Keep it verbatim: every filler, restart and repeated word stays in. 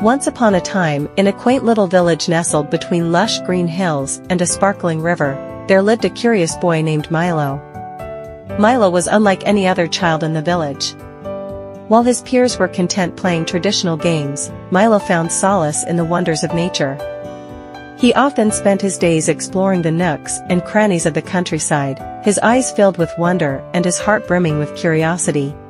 Once upon a time, in a quaint little village nestled between lush green hills and a sparkling river, there lived a curious boy named Milo. Milo was unlike any other child in the village. While his peers were content playing traditional games, Milo found solace in the wonders of nature. He often spent his days exploring the nooks and crannies of the countryside, his eyes filled with wonder and his heart brimming with curiosity.